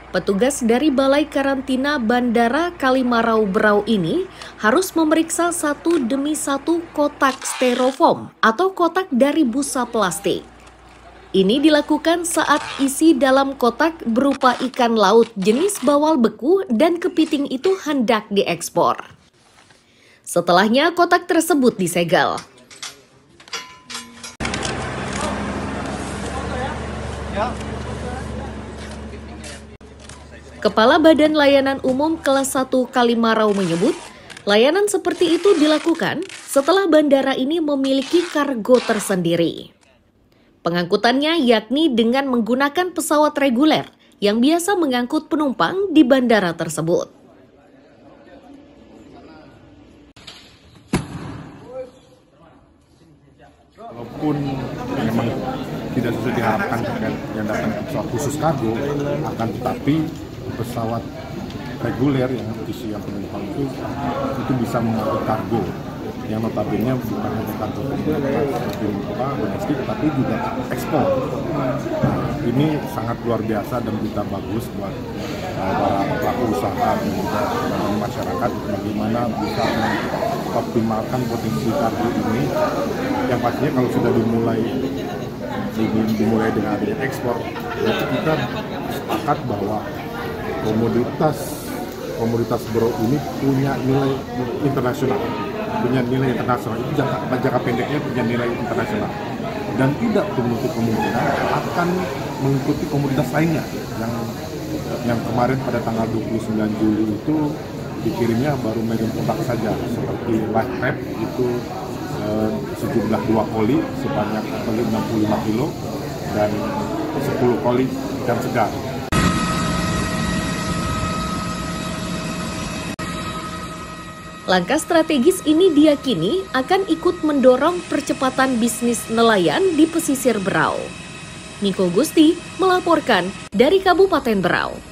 Petugas dari Balai Karantina Bandara Kalimarau Berau ini harus memeriksa satu demi satu kotak styrofoam atau kotak dari busa plastik. Ini dilakukan saat isi dalam kotak berupa ikan laut jenis bawal beku dan kepiting itu hendak diekspor. Setelahnya kotak tersebut disegel. Kepala Badan Layanan Umum Kelas 1 Kalimarau menyebut, layanan seperti itu dilakukan setelah bandara ini memiliki kargo tersendiri. Pengangkutannya yakni dengan menggunakan pesawat reguler yang biasa mengangkut penumpang di bandara tersebut. Walaupun memang tidak sesuai diharapkan yang datang ke pesawat khusus kargo, akan tetapi pesawat reguler yang isi yang penumpang itu bisa mengangkut kargo yang notabene bukan hanya kargo domestik tapi juga ekspor. Ini sangat luar biasa dan berita bagus buat para pelaku usaha dan juga masyarakat bagaimana bisa mengoptimalkan potensi kargo ini yang pastinya kalau sudah dimulai dengan adanya ekspor, berarti kita sepakat bahwa komoditas Berau ini punya nilai internasional. Itu jangka pendeknya punya nilai internasional dan tidak menutup kemungkinan akan mengikuti komoditas lainnya yang kemarin pada tanggal 29 Juli itu dikirimnya baru medium product saja seperti light wrap itu sejumlah 2 koli sebanyak 65 kilo dan 10 koli ikan segar. Langkah strategis ini diyakini akan ikut mendorong percepatan bisnis nelayan di pesisir Berau. Niko Gusti melaporkan dari Kabupaten Berau.